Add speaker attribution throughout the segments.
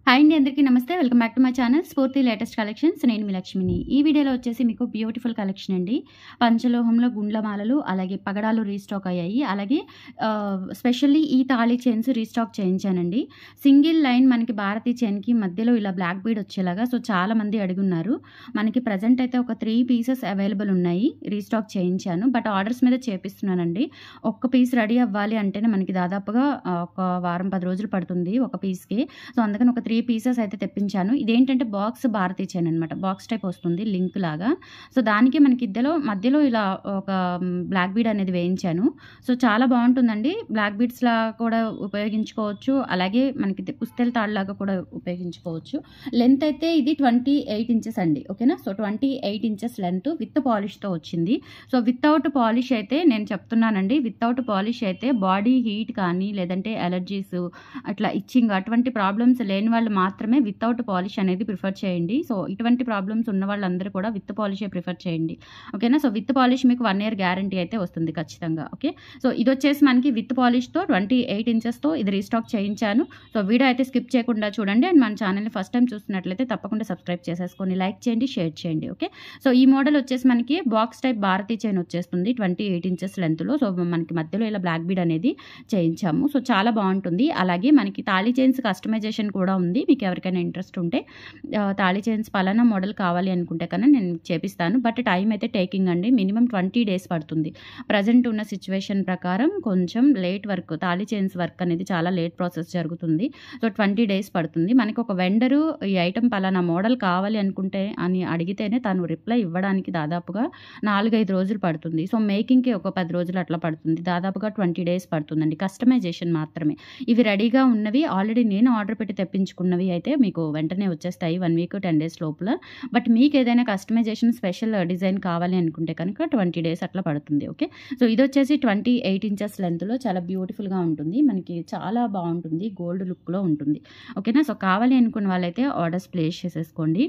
Speaker 1: Hi అండి, అందరికీ నమస్తే. Welcome back to my channel Spoorthi latest collections. నేను మీ లక్ష్మిని. ఈ వీడియోలో వచ్చేసి మీకు బ్యూటిఫుల్ కలెక్షన్ అండి. పంచలోహంలో గుండ్లమాలలు, అలాగే పగడాలు రీస్టాక్ అయ్యాయి. అలాగే స్పెషల్లీ ఈ తాళి చైన్స్ రీస్టాక్ చేయించానండి. సింగిల్ లైన్ మనకి భారతీ చైన్కి మధ్యలో ఇలా బ్లాక్ బీడ్ వచ్చేలాగా. సో చాలా మంది అడుగున్నారు. మనకి ప్రజెంట్ అయితే ఒక 3 పీసెస్ అవైలబుల్ ఉన్నాయి. రీస్టాక్ చేయించాను, బట్ ఆర్డర్స్ మీద చేపిస్తున్నానండి. ఒక్క పీస్ రెడీ అవ్వాలి అంటేనే మనకి దాదాపుగా ఒక వారం 10 రోజులు పడుతుంది ఒక పీస్కి. సో అందుకని ఒక 3 పీసెస్ అయితే తెప్పించాను. ఇదేంటంటే బాక్స్ భారతీ చైన్ అనమాట. బాక్స్ టైప్ వస్తుంది లింక్ లాగా. సో దానికి మనకి మధ్యలో ఇలా ఒక బ్లాక్ బీడ్ అనేది వేయించాను. సో చాలా బాగుంటుందండి. బ్లాక్ బీడ్స్ లా కూడా ఉపయోగించుకోవచ్చు, అలాగే మనకి పుస్తెల తాడులాగా కూడా ఉపయోగించుకోవచ్చు. లెంత్ అయితే ఇది 28 ఇంచెస్ అండి. ఓకేనా. సో 28 ఇంచెస్ లెంత్ విత్ పాలిష్తో వచ్చింది. సో వితౌట్ పాలిష్ అయితే నేను చెప్తున్నానండి, వితౌట్ పాలిష్ అయితే బాడీ హీట్ కానీ లేదంటే ఎలర్జీస్ అట్లా ఇచ్చింగ్ అటువంటి ప్రాబ్లమ్స్ లేని వాళ్ళు మాత్రమే వితౌట్ పాలిష్ అనేది ప్రిఫర్ చేయండి. సో ఇటువంటి ప్రాబ్లమ్స్ ఉన్న వాళ్ళందరూ కూడా విత్ పాలిషే ప్రిఫర్ చేయండి. ఓకేనా. సో విత్ పాలిష్ మీకు 1 year గ్యారంటీ అయితే వస్తుంది ఖచ్చితంగా. ఓకే. సో ఇది వచ్చేసి మనకి విత్ పాలిష్తో 28 ఇంచెస్తో ఇది రీస్టాక్ చేయించాను. సో వీడియో అయితే స్కిప్ చేయకుండా చూడండి. అండ్ మన ఛానల్ని ఫస్ట్ టైం చూస్తున్నట్లయితే తప్పకుండా సబ్స్క్రైబ్ చేసేసుకొని లైక్ చేయండి, షేర్ చేయండి. ఓకే. సో ఈ మోడల్ వచ్చేసి మనకి బాక్స్ టైప్ భారతీ చైన్ వచ్చేస్తుంది 28 ఇంచెస్ లెంత్లో. సో మనకి మధ్యలో ఇలా బ్లాక్ బీడ్ అనేది చేయించాము. సో చాలా బాగుంటుంది. అలాగే మనకి తాళీ చైన్స్ కస్టమైజేషన్ కూడా ఉంది. మీకు ఎవరికైనా ఇంట్రెస్ట్ ఉంటే తాళీ చైన్స్ పలానా మోడల్ కావాలి అనుకుంటే కన్నా నేను చేపిస్తాను. బట్ టైం అయితే టేకింగ్ అండి. మినిమం 20 days పడుతుంది. ప్రజెంట్ ఉన్న సిచ్యువేషన్ ప్రకారం కొంచెం లేట్ వర్క్, తాళీ చైన్స్ వర్క్ అనేది చాలా లేట్ ప్రాసెస్ జరుగుతుంది. సో 20 days పడుతుంది. మనకి ఒక వెండరు ఈ ఐటమ్ పలానా మోడల్ కావాలి అనుకుంటే అని అడిగితేనే తను రిప్లై ఇవ్వడానికి దాదాపుగా 4-5 రోజులు పడుతుంది. సో మేకింగ్కి ఒక 10 రోజులు అట్లా పడుతుంది. దాదాపుగా 20 days పడుతుందండి. కస్టమైజేషన్ మాత్రమే. ఇవి రెడీగా ఉన్నవి ఆల్రెడీ నేను ఆర్డర్ పెట్టి తెప్పించుకున్నవి అయితే మీకు వెంటనే వచ్చేస్తాయి 1 week 10 days లోపల. బట్ మీకు ఏదైనా కస్టమైజేషన్ స్పెషల్ డిజైన్ కావాలి అనుకుంటే కనుక 20 days అట్లా పడుతుంది. ఓకే. సో ఇది వచ్చేసి 28 ఇంచెస్ లెంత్లో చాలా బ్యూటిఫుల్గా ఉంటుంది. మనకి చాలా బాగుంటుంది, గోల్డ్ లుక్లో ఉంటుంది. ఓకేనా. సో కావాలి అనుకున్న వాళ్ళైతే ఆర్డర్స్ ప్లేస్ చేసేసుకోండి.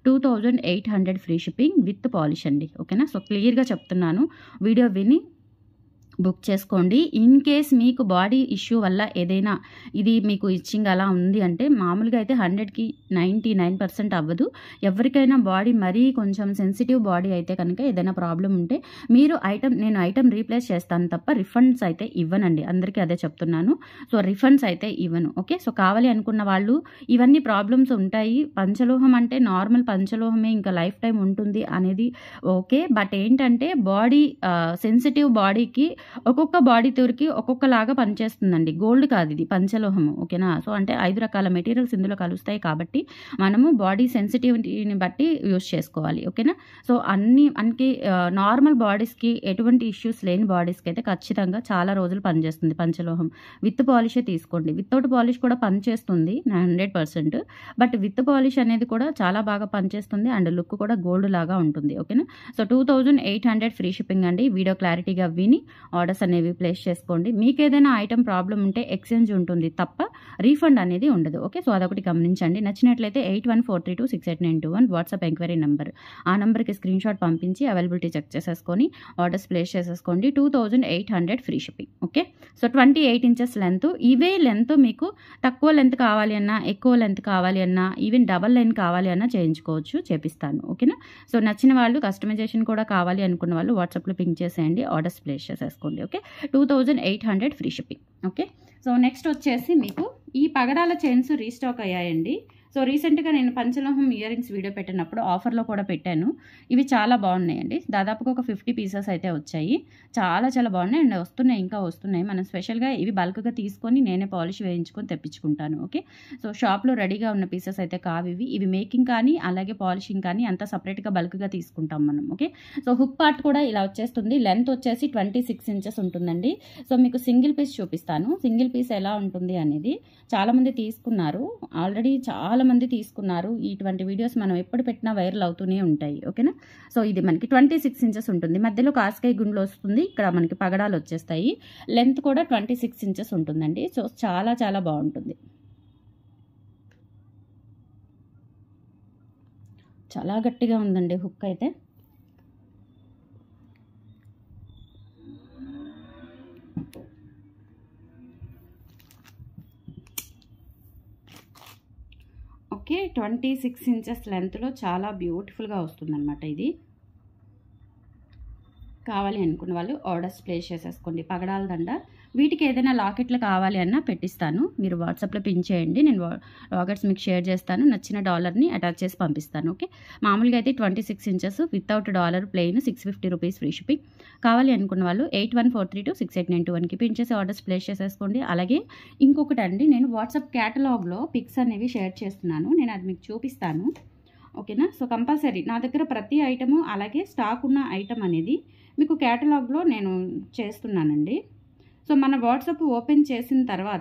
Speaker 1: 2800 ఫ్రీ షిప్పింగ్ విత్ పాలిష్ అండి. ఓకేనా. సో క్లియర్గా చెప్తున్నాను, వీడియో విని బుక్ చేసుకోండి. ఇన్ కేస్ మీకు బాడీ ఇష్యూ వల్ల ఏదైనా ఇది మీకు ఇచ్చింగ్ అలా ఉంది అంటే మామూలుగా అయితే 100కి 99% అవ్వదు. ఎవరికైనా బాడీ మరీ కొంచెం సెన్సిటివ్ బాడీ అయితే కనుక ఏదైనా ప్రాబ్లం ఉంటే మీరు నేను ఐటమ్ రీప్లేస్ చేస్తాను తప్ప రిఫండ్స్ అయితే ఇవ్వనండి. అందరికీ అదే చెప్తున్నాను. సో రిఫండ్స్ అయితే ఇవ్వను. ఓకే. సో కావాలి అనుకున్న వాళ్ళు, ఇవన్నీ ప్రాబ్లమ్స్ ఉంటాయి. పంచలోహం అంటే నార్మల్ పంచలోహమే, ఇంకా లైఫ్ టైం ఉంటుంది అనేది ఓకే. బట్ ఏంటంటే బాడీ సెన్సిటివ్ బాడీకి ఒక్కొక్క బాడీ తూరికి ఒక్కొక్కలాగా పనిచేస్తుందండి. గోల్డ్ కాదు ఇది, పంచలోహము. ఓకేనా. సో అంటే 5 రకాల మెటీరియల్స్ ఇందులో కలుస్తాయి కాబట్టి మనము బాడీ సెన్సిటివిటీని బట్టి యూస్ చేసుకోవాలి. ఓకేనా. సో మనకి నార్మల్ బాడీస్కి ఎటువంటి ఇష్యూస్ లేని బాడీస్కి అయితే ఖచ్చితంగా చాలా రోజులు పనిచేస్తుంది పంచలోహం. విత్ పాలిషే తీసుకోండి. వితౌట్ పాలిష్ కూడా పనిచేస్తుంది 100%. బట్ విత్ పాలిష్ అనేది కూడా చాలా బాగా పనిచేస్తుంది అండ్ లుక్ కూడా గోల్డ్ లాగా ఉంటుంది. ఓకేనా. సో 2800 ఫ్రీ షిప్పింగ్ అండి. వీడియో క్లారిటీగా విని ఆర్డర్స్ అనేవి ప్లేస్ చేసుకోండి. మీకు ఏదైనా ఐటమ్ ప్రాబ్లం ఉంటే ఎక్స్చేంజ్ ఉంటుంది తప్ప రీఫండ్ అనేది ఉండదు. ఓకే. సో అదొకటి గమనించండి. నచ్చినట్లయితే 8143268921 వాట్సాప్ ఎంక్వైరీ నెంబర్. ఆ నెంబర్కి స్క్రీన్ షాట్ పంపించి అవైలబిలిటీ చెక్ చేసేసుకొని ఆర్డర్స్ ప్లేస్ చేసేసుకోండి. 2800 free shipping. Okay. So 28 inches length. ఇవే లెంత్ మీకు తక్కువ లెంత్ కావాలి అన్నా, ఎక్కువ లెంత్ కావాలి అన్నా, ఈవెన్ డబల్ లైన్ కావాలి అన్నా చేయించుకోవచ్చు, చేపిస్తాను. ఓకేనా. సో నచ్చిన వాళ్ళు, కస్టమైజేషన్ కూడా కావాలి అనుకున్న వాళ్ళు వాట్సాప్లో పింక్ చేసేయండి, ఆర్డర్స్ ప్లేస్ చేసేసుకోండి. Okay. 2800 free shipping. Okay. So next వచ్చేసి మీకు ఈ పగడాల చైన్స్ రీస్టాక్ అయ్యాయండి. సో రీసెంట్గా నేను పంచలోహం ఇయర్ రింగ్స్ వీడియో పెట్టినప్పుడు ఆఫర్లో కూడా పెట్టాను. ఇవి చాలా బాగున్నాయండి. దాదాపుగా ఒక 50 పీసెస్ అయితే వచ్చాయి. చాలా చాలా బాగున్నాయి అండ్ వస్తున్నాయి, ఇంకా వస్తున్నాయి. మనం స్పెషల్గా ఇవి బల్క్గా తీసుకొని నేనే పాలిష్ వేయించుకొని తెప్పించుకుంటాను. ఓకే. సో షాప్లో రెడీగా ఉన్న పీసెస్ అయితే కావు ఇవి. ఇవి మేకింగ్ కానీ అలాగే పాలిషింగ్ కానీ అంతా సపరేట్గా బల్క్గా తీసుకుంటాం మనం. ఓకే. సో హుక్ పార్ట్ కూడా ఇలా వచ్చేస్తుంది. లెంత్ వచ్చేసి 26 ఇంచెస్ ఉంటుందండి. సో మీకు సింగిల్ పీస్ చూపిస్తాను, సింగిల్ పీస్ ఎలా ఉంటుంది అనేది. చాలామంది తీసుకున్నారు, ఆల్రెడీ చాలా మంది తీసుకున్నారు. ఇటువంటి వీడియోస్ మనం ఎప్పుడు పెట్టినా వైరల్ అవుతూనే ఉంటాయి. ఓకేనా. సో ఇది మనకి 26 ఇంచెస్ ఉంటుంది. మధ్యలో కాస్కాయ గుండ్లు వస్తుంది. ఇక్కడ మనకి పగడాలు వచ్చేస్తాయి. లెంత్ కూడా 26 ఇంచెస్ ఉంటుందండి. సో చాలా చాలా బాగుంటుంది. చాలా గట్టిగా ఉందండి హుక్ అయితే. ఓకే, 26 ఇంచెస్ లెంత్లో చాలా బ్యూటిఫుల్గా వస్తుందన్నమాట. ఇది కావాలి అనుకున్న వాళ్ళు ఆర్డర్స్ ప్లేస్ చేసేసుకోండి. పగడాల దండ, వీటికి ఏదైనా లాకెట్లు కావాలి అన్నా పెట్టిస్తాను. మీరు వాట్సాప్లో పిన్ చేయండి, నేను లాకెట్స్ మీకు షేర్ చేస్తాను. నచ్చిన డాలర్ని అటాచ్ చేసి పంపిస్తాను. ఓకే, మామూలుగా అయితే 26 inches without dollar plain 650 rupees free shipping. కావాలి అనుకున్న వాళ్ళు 8143268921కి పిన్ చేసి ఆర్డర్స్ ప్లేస్ చేసేసుకోండి. అలాగే ఇంకొకటి అండి, నేను వాట్సాప్ క్యాటలాగ్లో పిక్స్ అనేవి షేర్ చేస్తున్నాను, నేను అది మీకు చూపిస్తాను. ఓకేనా? సో కంపల్సరీ నా దగ్గర ప్రతి ఐటము అలాగే స్టాక్ ఉన్న ఐటమ్ అనేది మీకు క్యాటలాగ్లో నేను చేస్తున్నానండి. సో మన వాట్సాప్ ఓపెన్ చేసిన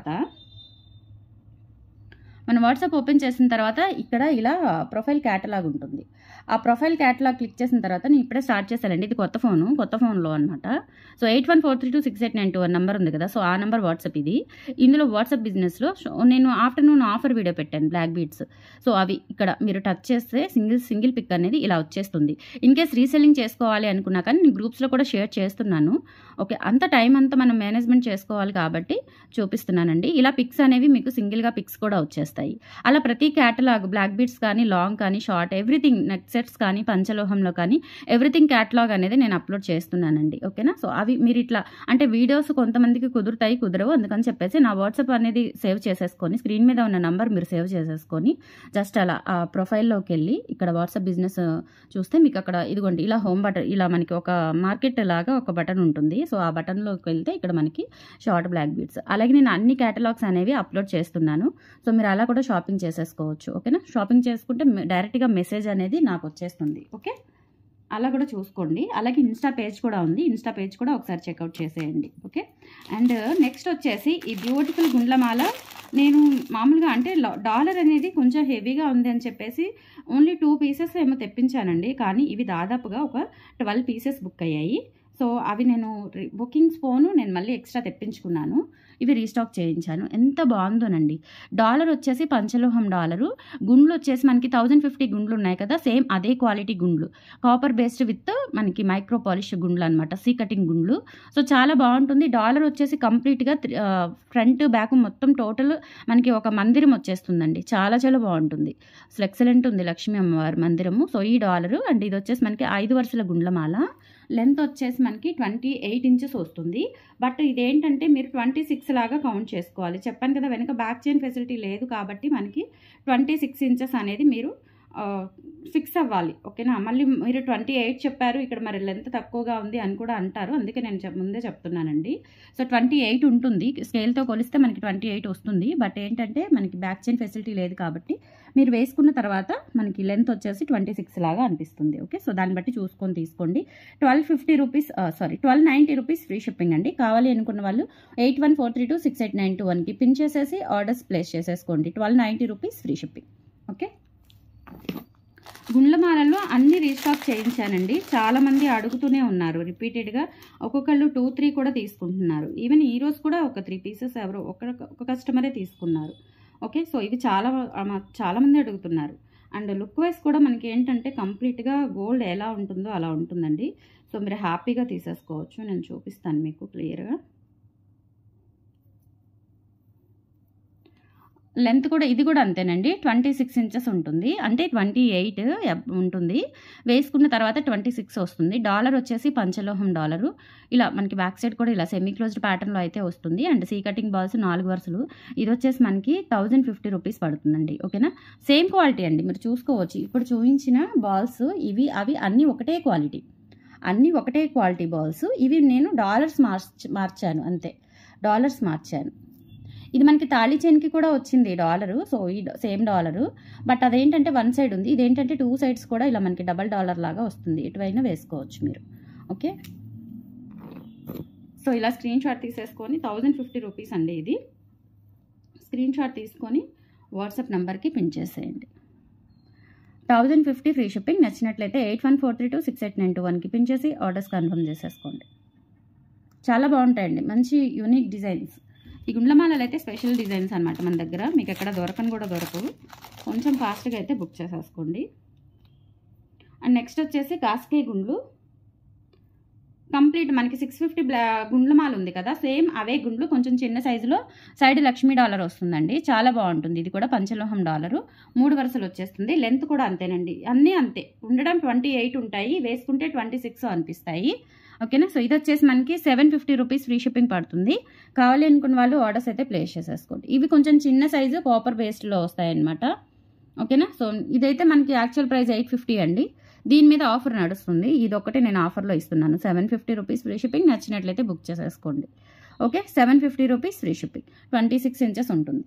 Speaker 1: తర్వాత ఇక్కడ ఇలా ప్రొఫైల్ క్యాటలాగ్ ఉంటుంది. ఆ ప్రొఫైల్ క్యాటలాగ్ క్లిక్ చేసిన తర్వాత నేను ఇప్పుడే స్టార్ట్ చేశానండి. ఇది కొత్త ఫోన్లో అనమాట. సో 8143268921 నెంబర్ ఉంది కదా, సో ఆ నెంబర్ వాట్సాప్ ఇది. ఇందులో వాట్సాప్ బిజినెస్లో నేను ఆఫ్టర్నూన్ ఆఫర్ వీడియో పెట్టాను, బ్లాక్ బీడ్స్. సో అవి ఇక్కడ మీరు టచ్ చేస్తే సింగిల్ పిక్ అనేది ఇలా వచ్చేస్తుంది. ఇన్ కేస్ రీసెల్లింగ్ చేసుకోవాలి అనుకున్నా కానీ నేను గ్రూప్స్లో కూడా షేర్ చేస్తున్నాను. ఓకే, అంత టైం అంతా మనం మేనేజ్మెంట్ చేసుకోవాలి కాబట్టి చూపిస్తున్నానండి. ఇలా పిక్స్ అనేవి మీకు సింగిల్గా పిక్స్ కూడా వచ్చేస్తాయి. అలా ప్రతి క్యాటలాగ్ బ్లాక్ బీడ్స్ కానీ, లాంగ్ కానీ, షార్ట్, ఎవ్రీథింగ్, నెక్ సెట్స్ కానీ, పంచలోహంలో కానీ ఎవ్రీథింగ్ క్యాటలాగ్ అనేది నేను అప్లోడ్ చేస్తున్నానండి. ఓకేనా? సో అవి మీరు ఇట్లా అంటే వీడియోస్ కొంతమందికి కుదురుతాయి, కుదరవు, అందుకని చెప్పేసి నా వాట్సాప్ అనేది సేవ్ చేసేసుకొని స్క్రీన్ మీద ఉన్న నంబర్ మీరు సేవ్ చేసేసుకొని జస్ట్ అలా ఆ ప్రొఫైల్లోకి వెళ్ళి ఇక్కడ వాట్సాప్ బిజినెస్ చూస్తే మీకు అక్కడ ఇదిగోండి ఇలా హోమ్ బటన్, ఇలా మనకి ఒక మార్కెట్ లాగా ఒక బటన్ ఉంటుంది. సో ఆ బటన్లోకి వెళ్తే ఇక్కడ మనకి షార్ట్ బ్లాక్ బీడ్స్, అలాగే నేను అన్ని క్యాటలాగ్స్ అనేవి అప్లోడ్ చేస్తున్నాను. సో మీరు అలా కూడా షాపింగ్ చేసేసుకోవచ్చు. ఓకేనా? షాపింగ్ చేసుకుంటే డైరెక్ట్గా మెసేజ్ అనేది నాకు వచ్చేస్తుంది. ఓకే, అలా కూడా చూసుకోండి. అలాగే ఇన్స్టా పేజ్ కూడా ఉంది, ఇన్స్టా పేజ్ కూడా ఒకసారి చెక్అవుట్ చేసేయండి. ఓకే, అండ్ నెక్స్ట్ వచ్చేసి ఈ బ్యూటిఫుల్ గుండ్లమాల. నేను మామూలుగా అంటే డాలర్ అనేది కొంచెం హెవీగా ఉంది అని చెప్పేసి ఓన్లీ 2 పీసెస్ ఏమో తెప్పించానండి, కానీ ఇవి దాదాపుగా ఒక 12 పీసెస్ బుక్ అయ్యాయి. సో అవి నేను బుకింగ్స్ పోను, నేను మళ్ళీ ఎక్స్ట్రా తెప్పించుకున్నాను. ఇవి రీస్టాక్ చేయించాను. ఎంత బాగుందోనండి. డాలర్ వచ్చేసి పంచలోహం డాలరు, గుండ్లు వచ్చేసి మనకి 1050 గుండ్లు ఉన్నాయి కదా, సేమ్ అదే క్వాలిటీ గుండ్లు, కాపర్ బేస్డ్ విత్ మనకి మైక్రో పాలిష్ గుండ్లు అనమాట, సీ కటింగ్ గుండ్లు. సో చాలా బాగుంటుంది. డాలర్ వచ్చేసి కంప్లీట్గా ఫ్రంట్ బ్యాక్ మొత్తం టోటల్ మనకి ఒక మందిరం వచ్చేస్తుందండి. చాలా చాలా బాగుంటుంది. అసలు ఎక్సలెంట్ ఉంది లక్ష్మీ అమ్మవారి మందిరము. సో ఈ డాలరు అండ్ ఇది వచ్చేసి మనకి 5 వరుసల గుండ్లమాల. లెంత్ వచ్చేసి మనకి 28 ఇంచెస్ వస్తుంది. బట్ ఇదేంటంటే మీరు 26 లాగా కౌంట్ చేసుకోవాలి. చెప్పాను కదా, వెనక బ్యాక్ చైన్ ఫెసిలిటీ లేదు కాబట్టి మనకి 26 ఇంచెస్ అనేది మీరు ఫిక్స్ అవ్వాలి. ఓకేనా? మళ్ళీ మీరు 28 చెప్పారు, ఇక్కడ మరి లెంత్ తక్కువగా ఉంది అని కూడా అంటారు, అందుకే నేను ముందే చెప్తున్నానండి. సో 28 ఉంటుంది, స్కేల్తో కొలిస్తే మనకి 28 వస్తుంది. బట్ ఏంటంటే మనకి బ్యాక్ చైన్ ఫెసిలిటీ లేదు కాబట్టి మీరు వేసుకున్న తర్వాత మనకి లెంత్ వచ్చేసి 26 లాగా అనిపిస్తుంది. ఓకే, సో దాన్ని బట్టి చూసుకొని తీసుకోండి. 1290 రూపీస్ ఫ్రీ షిప్పింగ్ అండి. కావాలి అనుకున్న వాళ్ళు 8143268921కి పిన్ చేసేసి ఆర్డర్స్ ప్లేస్ చేసేసుకోండి. 1290 రూపీస్ ఫ్రీ షిప్పింగ్. ఓకే, గుండ్లమాలలో అన్ని రీస్టాక్ చేయించానండి. చాలామంది అడుగుతూనే ఉన్నారు రిపీటెడ్గా, ఒక్కొక్కళ్ళు 2-3 కూడా తీసుకుంటున్నారు. ఈవెన్ ఈ రోజు కూడా ఒక 3 పీసెస్ ఎవరో ఒక కస్టమరే తీసుకున్నారు. ఓకే, సో ఇవి చాలామంది అడుగుతున్నారు. అండ్ లుక్ వైజ్ కూడా మనకి ఏంటంటే కంప్లీట్గా గోల్డ్ ఎలా ఉంటుందో అలా ఉంటుందండి. సో మీరు హ్యాపీగా తీసేసుకోవచ్చు. నేను చూపిస్తాను మీకు క్లియర్గా. లెంత్ కూడా ఇది కూడా అంతేనండి, 26 ఇంచెస్ ఉంటుంది, అంటే 28 ఉంటుంది. వేసుకున్న తర్వాత 26 వస్తుంది. డాలర్ వచ్చేసి పంచలోహం డాలరు. ఇలా మనకి బ్యాక్ సైడ్ కూడా ఇలా సెమీ క్లోజ్డ్ ప్యాటర్న్లో అయితే వస్తుంది. అండ్ సీ కటింగ్ బాల్స్ 4 వరుసలు. ఇది వచ్చేసి మనకి 1050 రూపీస్ పడుతుందండి. ఓకేనా? సేమ్ క్వాలిటీ అండి, మీరు చూసుకోవచ్చు. ఇప్పుడు చూపించిన బాల్స్ ఇవి అవి అన్నీ ఒకటే క్వాలిటీ బాల్స్. ఇవి నేను డాలర్స్ మార్చాను అంతే, డాలర్స్ మార్చాను. ఇది మనకి తాళీ చైన్కి కూడా వచ్చింది డాలరు. సో ఈ సేమ్ డాలరు, బట్ అదేంటంటే 1 సైడ్ ఉంది, ఇదేంటంటే 2 సైడ్స్ కూడా ఇలా మనకి డబల్ డాలర్ లాగా వస్తుంది. ఎటువైనా వేసుకోవచ్చు మీరు. ఓకే, సో ఇలా స్క్రీన్ షాట్ తీసేసుకొని 1050 రూపీస్ అండి ఇది. స్క్రీన్ షాట్ తీసుకొని వాట్సాప్ నెంబర్కి పిన్ చేసేయండి. 1050 ఫ్రీ షిప్పింగ్. నచ్చినట్లయితే 8143268921కి పిన్ చేసి ఆర్డర్స్ కన్ఫర్మ్ చేసేసుకోండి. చాలా బాగుంటాయండి, మంచి యూనిక్ డిజైన్స్. ఈ గుండ్లమాలలు అయితే స్పెషల్ డిజైన్స్ అనమాట మన దగ్గర, మీకు ఎక్కడ దొరకవు. కొంచెం ఫాస్ట్గా అయితే బుక్ చేసేసుకోండి. అండ్ నెక్స్ట్ వచ్చేసి కాస్కే గుండ్లు. కంప్లీట్ మనకి 650 గుండ్ల మాల ఉంది కదా, సేమ్ అవే గుండ్లు కొంచెం చిన్న సైజులో సైడ్ లక్ష్మీ డాలర్ వస్తుందండి. చాలా బాగుంటుంది. ఇది కూడా పంచలోహం డాలరు, 3 వరుసలు వచ్చేస్తుంది. లెంత్ కూడా అంతేనండి, అన్నీ అంతే. ఉండడం 28 ఉంటాయి, వేసుకుంటే 26 అనిపిస్తాయి. ఓకేనా. సో ఇది వచ్చేసి మనకి 750 రూపీస్ ఫ్రీ షిప్పింగ్ పడుతుంది. కావాలి అనుకున్న వాళ్ళు ఆర్డర్స్ అయితే ప్లేస్ చేసేసుకోండి. ఇవి కొంచెం చిన్న సైజు కాపర్ బేస్డ్లో వస్తాయన్నమాట. ఓకేనా. సో ఇదైతే మనకి యాక్చువల్ ప్రైస్ 850 అండి. దీని మీద ఆఫర్ నడుస్తుంది. ఇది ఒకటి నేను ఆఫర్లో ఇస్తున్నాను. 750 రూపీస్ ఫ్రీ షిప్పింగ్. నచ్చినట్లయితే బుక్ చేసేసుకోండి. Okay, 750 rupees free shipping, 26 inches ఉంటుంది.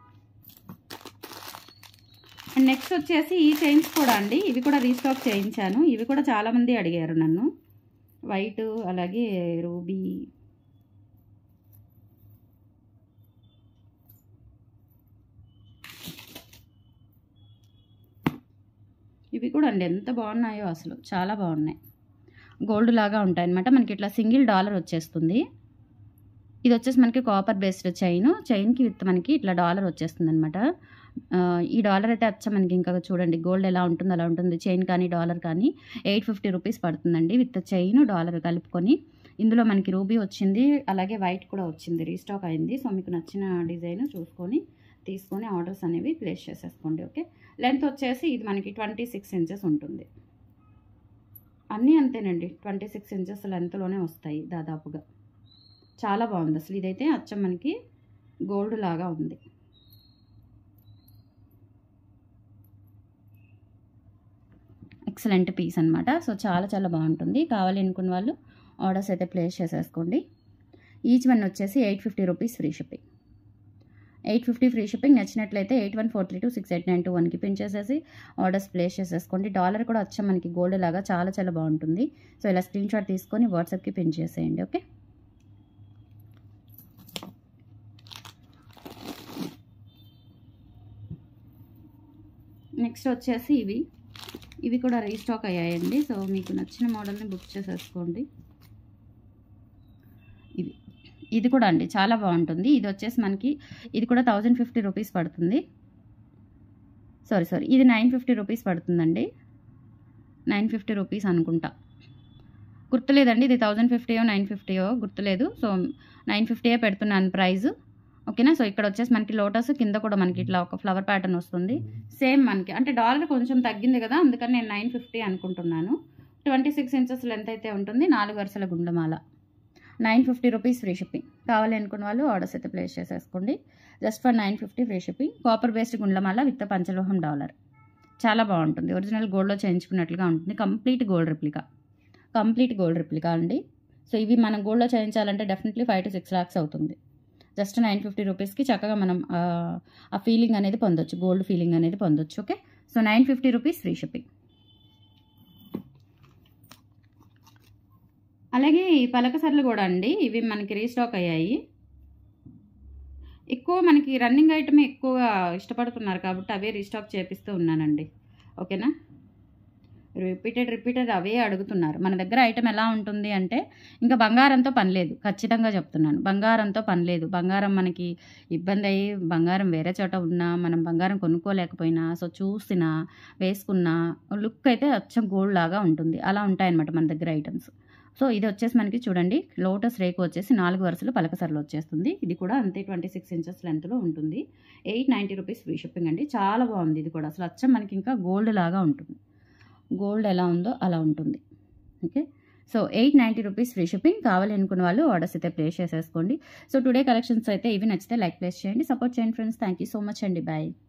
Speaker 1: అండ్ నెక్స్ట్ వచ్చేసి ఈ చైన్స్ కూడా అండి, ఇవి కూడా రీస్టాక్ చేయించాను. ఇవి కూడా చాలామంది అడిగారు నన్ను. వైట్ అలాగే రూబీ, ఇవి కూడా అండి ఎంత బాగున్నాయో అసలు, చాలా బాగున్నాయి. గోల్డ్ లాగా ఉంటాయి అన్నమాట. మనకి ఇట్లా సింగిల్ డాలర్ వచ్చేస్తుంది. ఇది వచ్చేసి మనకి కాపర్ బేస్డ్ చైన్కి విత్ మనకి ఇట్లా డాలర్ వచ్చేస్తుంది అనమాట. ఈ డాలర్ అయితే అచ్చ మనకి ఇంకా చూడండి గోల్డ్ ఎలా ఉంటుందో అలా ఉంటుంది. చైన్ కానీ డాలర్ కానీ 850 రూపీస్ పడుతుందండి విత్ చైన్ డాలర్ కలుపుకొని. ఇందులో మనకి రూబీ వచ్చింది, అలాగే వైట్ కూడా వచ్చింది, రీస్టాక్ అయింది. సో మీకు నచ్చిన డిజైన్ చూసుకొని తీసుకొని ఆర్డర్స్ అనేవి ప్లేస్ చేసేసుకోండి. ఓకే, లెంత్ వచ్చేసి ఇది మనకి 26 ఇంచెస్ ఉంటుంది. అన్నీ అంతేనండి, 26 ఇంచెస్ లెంత్లోనే వస్తాయి దాదాపుగా. చాలా బాగుంది అసలు. ఇదైతే అచ్చం మనకి గోల్డ్ లాగా ఉంది. ఎక్సలెంట్ పీస్ అనమాట. సో చాలా చాలా బాగుంటుంది. కావాలి అనుకున్న వాళ్ళు ఆర్డర్స్ అయితే ప్లేస్ చేసేసుకోండి. ఈచ్ వన్ వచ్చేసి 850 rupees free shipping. 850 free shipping. నచ్చినట్లయితే 8143268921కి పిన్ చేసేసి ఆర్డర్స్ ప్లేస్ చేసేసుకోండి. డాలర్ కూడా వచ్చా మనకి గోల్డ్ లాగా చాలా చాలా బాగుంటుంది. సో ఇలా స్క్రీన్ షాట్ తీసుకొని వాట్సాప్కి పిన్ చేసేయండి. ఓకే, నెక్స్ట్ వచ్చేసి ఇవి కూడా రీస్టాక్ అయ్యాయండి. సో మీకు నచ్చిన మోడల్ని బుక్ చేసేసుకోండి. ఇది కూడా అండి చాలా బాగుంటుంది. ఇది వచ్చేసి మనకి ఇది కూడా 1050 రూపీస్ పడుతుంది. సారీ ఇది 950 రూపీస్ పడుతుందండి. 950 రూపీస్ అనుకుంటా, గుర్తులేదండి. ఇది 1050 950 గుర్తులేదు. సో 950 పెడుతున్నాను ప్రైస్. ఓకేనా. సో ఇక్కడ వచ్చేసి మనకి లోటస్ కింద కూడా మనకి ఇట్లా ఒక ఫ్లవర్ ప్యాటర్న్ వస్తుంది. సేమ్ మనకి అంటే డాలర్ కొంచెం తగ్గింది కదా, అందుకని నేను 950 అనుకుంటున్నాను. 26 ఇంచెస్ లెంత్ అయితే ఉంటుంది. 4 వరుసల గుండమాల, 950 రూపీస్ ఫ్రీ షిప్పింగ్. కావాలి అనుకున్న వాళ్ళు ఆర్డర్స్ అయితే ప్లేస్ చేసేసుకోండి. Just for 950 free shipping. Copper based గుండ్లమాల విత్ పంచలోహం డాలర్. చాలా బాగుంటుంది. ఒరిజినల్ గోల్డ్లో చేయించుకున్నట్లుగా ఉంటుంది. కంప్లీట్ గోల్డ్ రిప్లికా అండి. సో ఇవి మనం గోల్డ్లో చేయించాలంటే డెఫినెట్లీ 5 to 6 lakhs అవుతుంది. జస్ట్ 950 రూపీస్కి చక్కగా మనం ఆ ఫీలింగ్ అనేది పొందొచ్చు, గోల్డ్ ఫీలింగ్ అనేది పొందొచ్చు. Okay, so 950 rupees free shipping. అలాగే ఈ పలకసర్లు కూడా అండి, ఇవి మనకి రీస్టాక్ అయ్యాయి. ఎక్కువ మనకి రన్నింగ్ ఐటమే ఎక్కువగా ఇష్టపడుతున్నారు కాబట్టి అవే రీస్టాక్ చేపిస్తూ ఉన్నానండి. ఓకేనా. రిపీటెడ్ అవే అడుగుతున్నారు. మన దగ్గర ఐటమ్ ఎలా ఉంటుంది అంటే ఇంకా బంగారంతో పని లేదు, ఖచ్చితంగా చెప్తున్నాను. బంగారంతో పని లేదు. బంగారం మనకి ఇబ్బంది అయ్యి బంగారం వేరే చోట ఉన్నా మనం బంగారం కొనుక్కోలేకపోయినా సో చూసినా వేసుకున్న లుక్ అయితే అచ్చం గోల్డ్ లాగా ఉంటుంది. అలా ఉంటాయన్నమాట మన దగ్గర ఐటమ్స్. సో ఇది వచ్చేసి మనకి చూడండి లోటస్ రేకు వచ్చేసి 4 వరుసలు పలకసరలు వచ్చేస్తుంది. ఇది కూడా అంతే 26 ఇంచెస్ లెంత్లో ఉంటుంది. 890 రూపీస్ ఫ్రీ షిప్పింగ్ అండి. చాలా బాగుంది. ఇది కూడా అసలు అచ్చం మనకి ఇంకా గోల్డ్ లాగా ఉంటుంది. గోల్డ్ ఎలా ఉందో అలా ఉంటుంది. Okay, so 890 rupees free shipping. కావాలి అనుకున్న వాళ్ళు ఆర్డర్స్ అయితే ప్లేస్ చేసేసుకోండి. సో టుడే కలెక్షన్స్ అయితే ఇవి. నచ్చితే లైక్ ప్లేస్ చేయండి, సపోర్ట్ చేయండి friends. Thank you so much అండి. బాయ్.